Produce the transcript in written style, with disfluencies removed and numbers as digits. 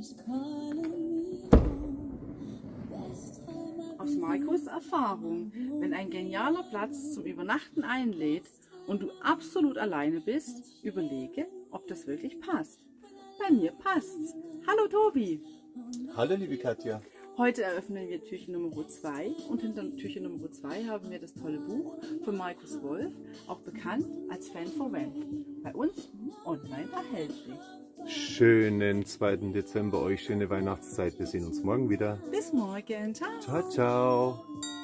Aus Markus Erfahrung, wenn ein genialer Platz zum Übernachten einlädt und du absolut alleine bist, überlege, ob das wirklich passt. Bei mir passt's. Hallo Tobi! Hallo liebe Katja! Heute eröffnen wir Türchen Nummer 2 und hinter Türchen Nummer 2 haben wir das tolle Buch von Markus Wolf, auch bekannt als Fan for When. Bei uns online erhältlich. Schönen 2. Dezember euch, schöne Weihnachtszeit. Wir sehen uns morgen wieder. Bis morgen. Ciao. Ciao, ciao.